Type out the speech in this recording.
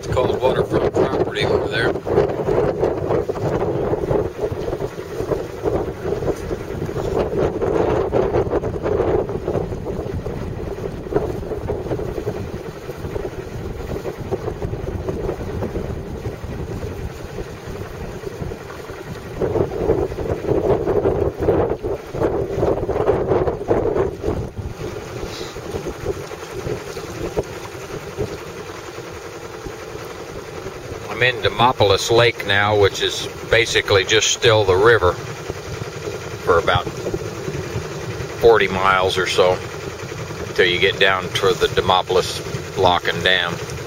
It's called waterfront property over there. I'm in Demopolis Lake now, which is basically just still the river for about 40 miles or so until you get down to the Demopolis Lock and Dam.